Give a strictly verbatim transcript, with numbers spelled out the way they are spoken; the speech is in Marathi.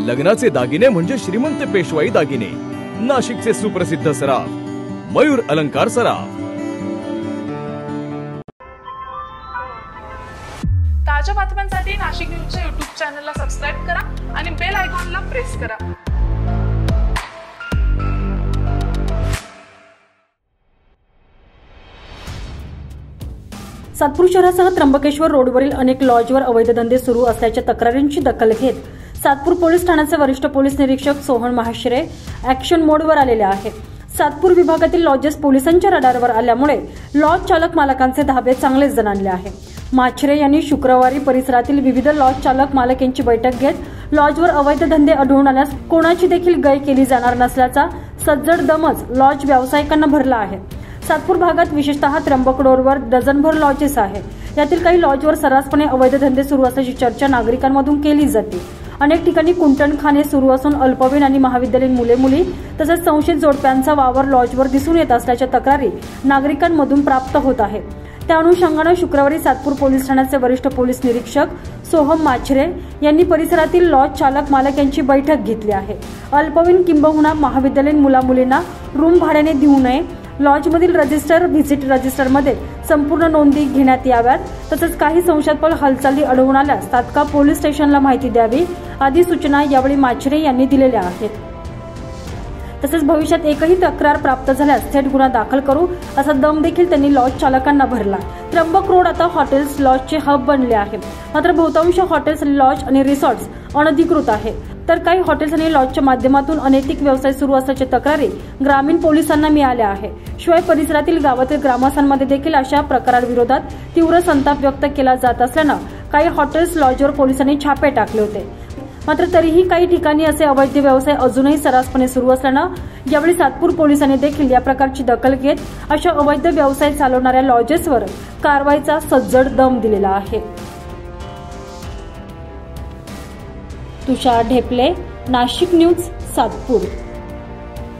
लग्नाचे दागिने म्हणजे श्रीमंत पेशवाई दागिने, नाशिकचे सुप्रसिद्ध सराफ मयूर अलंकार सराफ। ताज्या बातम्यांसाठी नाशिक न्यूजच्या यूट्यूब चॅनलला सबस्क्राइब करा आणि बेल आयकॉनला प्रेस करा। सातपूर शहरासह त्र्यंबकेश्वर रोडवरील अनेक लॉजवर अवैध धंदे सुरू असल्याच्या तक्रारींची दखल घेत सातपूर पोलीस ठाण्याचे वरिष्ठ पोलीस निरीक्षक सोहन माहेश्वरे ऍक्शन मोडवर आलेले आहेत। सातपूर विभागातील लॉजेस पोलिसांच्या रडारवर आल्यामुळे लॉज चालक मालकांचे धाबे चांगलेच जणांले आहे। माछरे यांनी शुक्रवारी परिसरातील विविध लॉज चालक मालक यांची बैठक घेत लॉजवर अवैध धंदे आढळून आल्यास कोणाची देखील गय केली जाणार नसल्याचा सज्जड दमच लॉज व्यावसायिकांना भरला आहे। सातपूर भागात विशेषतः त्र्यंबक रोडवर डझनभर लॉजेस आहेत। यातील काही लॉजवर सर्रासपणे अवैध धंदे सुरू असल्याची चर्चा नागरिकांमधून केली जाते। अनेक ठिकाणी कुंटणखाने सुरू असून अल्पवयीन आणि महाविद्यालयीन मुले मुली तसेच संशयित जोडप्यांचा वावर लॉजवर दिसून येत असल्याच्या तक्रारी नागरिकांमधून प्राप्त होत आहेत। त्या अनुषंगाने शुक्रवारी सातपूर पोलीस ठाण्याचे वरिष्ठ पोलीस निरीक्षक सोहम माछरे यांनी परिसरातील लॉज चालक मालक यांची बैठक घेतली आहे। अल्पवयीन किंबहुना महाविद्यालयीन मुला मुलींना रूम भाड्याने देऊ नये, लॉजमधील रजिस्टर व्हिजिट रजिस्टरमध्ये संपूर्ण नोंदी घेण्यात याव्यात, तसेच काही संशयास्पद हालचाली आढळून आल्यास तात्काळ पोलीस स्टेशनला माहिती द्यावी आदी सूचना यावेळी माछरे यांनी दिलेल्या आहेत। तसेच भविष्यात एकही तक्रार प्राप्त झाल्यास थेट गुन्हा दाखल करू असा दम देखील त्यांनी लॉज चालकांना भरला। त्र्यंबक रोड आता हॉटेल्स लॉजचे हब बनले आहे, मात्र बहुतांश हॉटेल्स लॉज आणि रिसॉर्ट्स अनधिकृत आहे, तर काही हॉटेल्स आणि लॉजच्या माध्यमातून अनैतिक व्यवसाय सुरू असल्याच्या तक्रारी ग्रामीण पोलिसांना मिळाल्या आहे। शिवाय परिसरातील गावातील ग्रामस्थांमध्ये देखील अशा प्रकारांविरोधात तीव्र संताप व्यक्त केला जात असल्यानं काही हॉटेल्स लॉजवर पोलिसांनी छापे टाकले होते। मात्र तरीही काही ठिकाणी असे अवैध व्यवसाय अजूनही सर्रासपणे सुरू असल्यानं यावेळी सातपूर पोलिसांनी देखील या प्रकारची दखल घेत अशा अवैध व्यवसाय चालवणाऱ्या लॉजेसवर कारवाईचा सज्जड दम दिलेला आहे। तुषार ढेपले, नाशिक न्यूज, सातपूर।